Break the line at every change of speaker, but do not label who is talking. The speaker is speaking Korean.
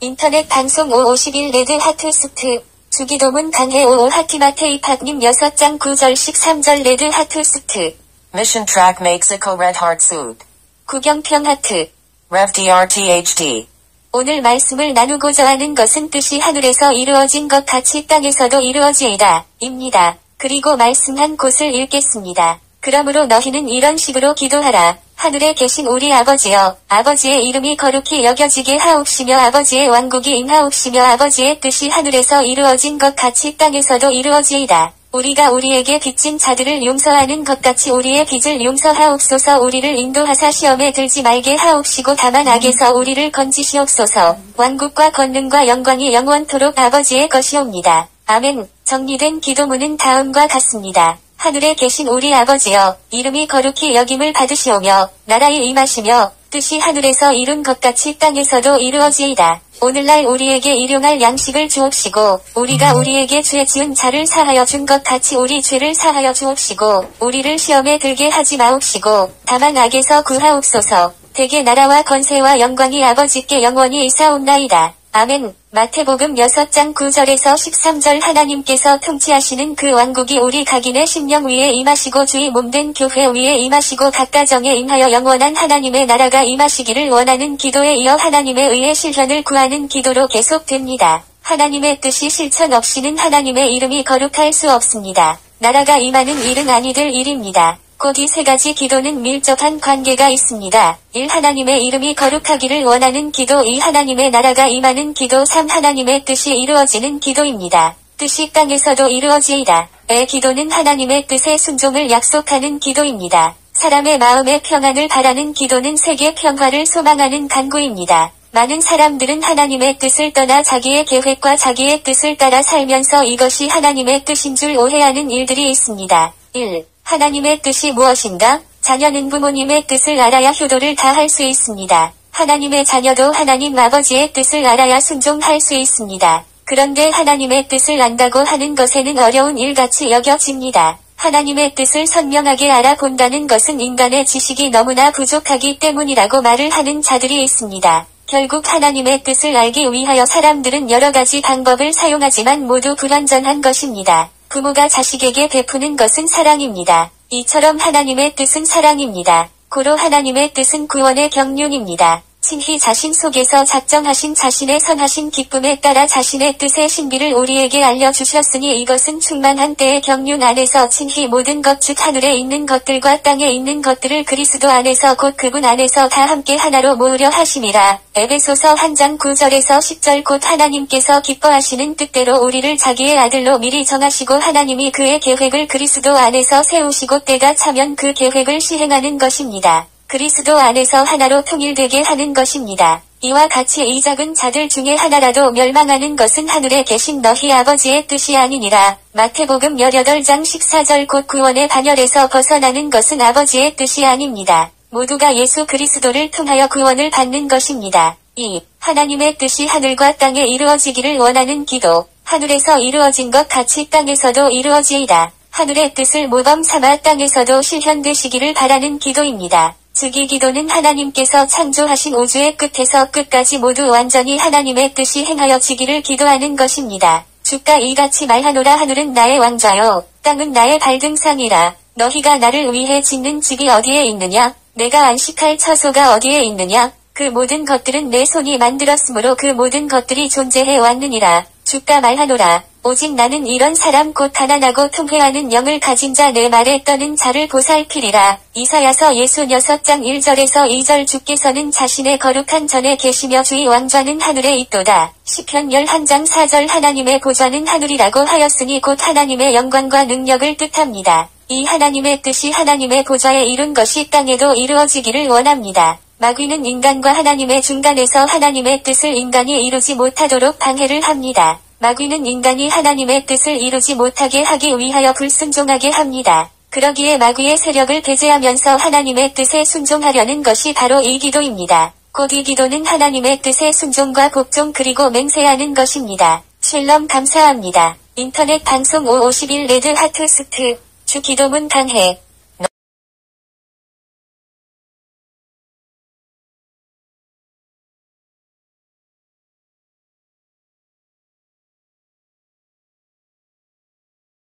인터넷 방송 551 레드 하트 스트. 주기도문 강해 55 하티마테이팍님 6장 9절씩 3절 레드 하트 스트.
Mission track Mexico Red Heart Suit.
구경평 하트.
Rev DRTHD.
오늘 말씀을 나누고자 하는 것은 뜻이 하늘에서 이루어진 것 같이 땅에서도 이루어지이다. 입니다. 그리고 말씀한 곳을 읽겠습니다. 그러므로 너희는 이런 식으로 기도하라. 하늘에 계신 우리 아버지여, 아버지의 이름이 거룩히 여겨지게 하옵시며 아버지의 왕국이 임하옵시며 아버지의 뜻이 하늘에서 이루어진 것 같이 땅에서도 이루어지이다. 우리가 우리에게 빚진 자들을 용서하는 것 같이 우리의 빚을 용서하옵소서. 우리를 인도하사 시험에 들지 말게 하옵시고 다만 악에서 우리를 건지시옵소서. 왕국과 권능과 영광이 영원토록 아버지의 것이옵니다. 아멘. 정리된 기도문은 다음과 같습니다. 하늘에 계신 우리 아버지여, 이름이 거룩히 여김을 받으시오며 나라의 임하시며 뜻이 하늘에서 이룬 것 같이 땅에서도 이루어지이다. 오늘날 우리에게 일용할 양식을 주옵시고 우리가 우리에게 죄 지은 자를 사하여 준 것 같이 우리 죄를 사하여 주옵시고 우리를 시험에 들게 하지 마옵시고 다만 악에서 구하옵소서. 대개 나라와 권세와 영광이 아버지께 영원히 있사옵나이다. 아멘. 마태복음 6장 9절에서 13절 하나님께서 통치하시는 그 왕국이 우리 각인의 심령 위에 임하시고 주의 몸된 교회 위에 임하시고 각 가정에 임하여 영원한 하나님의 나라가 임하시기를 원하는 기도에 이어 하나님에 의해 실현을 구하는 기도로 계속됩니다. 하나님의 뜻이 실천 없이는 하나님의 이름이 거룩할 수 없습니다. 나라가 임하는 일은 아니될 일입니다. 곧 이 세 가지 기도는 밀접한 관계가 있습니다. 1. 하나님의 이름이 거룩하기를 원하는 기도. 2. 하나님의 나라가 임하는 기도. 3. 하나님의 뜻이 이루어지는 기도입니다. 뜻이 땅에서도 이루어지이다. 의 기도는 하나님의 뜻에 순종을 약속하는 기도입니다. 사람의 마음의 평안을 바라는 기도는 세계 평화를 소망하는 간구입니다. 많은 사람들은 하나님의 뜻을 떠나 자기의 계획과 자기의 뜻을 따라 살면서 이것이 하나님의 뜻인 줄 오해하는 일들이 있습니다. 1. 하나님의 뜻이 무엇인가? 자녀는 부모님의 뜻을 알아야 효도를 다할 수 있습니다. 하나님의 자녀도 하나님 아버지의 뜻을 알아야 순종할 수 있습니다. 그런데 하나님의 뜻을 안다고 하는 것에는 어려운 일같이 여겨집니다. 하나님의 뜻을 선명하게 알아본다는 것은 인간의 지식이 너무나 부족하기 때문이라고 말을 하는 자들이 있습니다. 결국 하나님의 뜻을 알기 위하여 사람들은 여러 가지 방법을 사용하지만 모두 불완전한 것입니다. 부모가 자식에게 베푸는 것은 사랑입니다. 이처럼 하나님의 뜻은 사랑입니다. 고로 하나님의 뜻은 구원의 경륜입니다. 친히 자신 속에서 작정하신 자신의 선하신 기쁨에 따라 자신의 뜻의 신비를 우리에게 알려주셨으니 이것은 충만한 때의 경륜 안에서 친히 모든 것 즉 하늘에 있는 것들과 땅에 있는 것들을 그리스도 안에서 곧 그분 안에서 다 함께 하나로 모으려 하심이라. 에베소서 1장 9절에서 10절 곧 하나님께서 기뻐하시는 뜻대로 우리를 자기의 아들로 미리 정하시고 하나님이 그의 계획을 그리스도 안에서 세우시고 때가 차면 그 계획을 시행하는 것입니다. 그리스도 안에서 하나로 통일되게 하는 것입니다. 이와 같이 이 작은 자들 중에 하나라도 멸망하는 것은 하늘에 계신 너희 아버지의 뜻이 아니니라. 마태복음 18장 14절 곧 구원의 반열에서 벗어나는 것은 아버지의 뜻이 아닙니다. 모두가 예수 그리스도를 통하여 구원을 받는 것입니다. 2. 하나님의 뜻이 하늘과 땅에 이루어지기를 원하는 기도. 하늘에서 이루어진 것 같이 땅에서도 이루어지이다. 하늘의 뜻을 모범 삼아 땅에서도 실현되시기를 바라는 기도입니다. 즉 이 기도는 하나님께서 창조하신 우주의 끝에서 끝까지 모두 완전히 하나님의 뜻이 행하여지기를 기도하는 것입니다. 주가 이같이 말하노라. 하늘은 나의 왕좌요 땅은 나의 발등상이라. 너희가 나를 위해 짓는 집이 어디에 있느냐? 내가 안식할 처소가 어디에 있느냐? 그 모든 것들은 내 손이 만들었으므로 그 모든 것들이 존재해 왔느니라. 주가 말하노라. 오직 나는 이런 사람 곧 가난하고 통회하는 영을 가진 자 내 말에 떠는 자를 보살피리라. 이사야서 66장 1절에서 2절 주께서는 자신의 거룩한 전에 계시며 주의 왕좌는 하늘에 있도다. 시편 11장 4절 하나님의 보좌는 하늘이라고 하였으니 곧 하나님의 영광과 능력을 뜻합니다. 이 하나님의 뜻이 하나님의 보좌에 이룬 것이 땅에도 이루어지기를 원합니다. 마귀는 인간과 하나님의 중간에서 하나님의 뜻을 인간이 이루지 못하도록 방해를 합니다. 마귀는 인간이 하나님의 뜻을 이루지 못하게 하기 위하여 불순종하게 합니다. 그러기에 마귀의 세력을 배제하면서 하나님의 뜻에 순종하려는 것이 바로 이 기도입니다. 곧 이 기도는 하나님의 뜻에 순종과 복종 그리고 맹세하는 것입니다. 샬롬 감사합니다. 인터넷 방송 551 레드 하트 스트 주 기도문 강해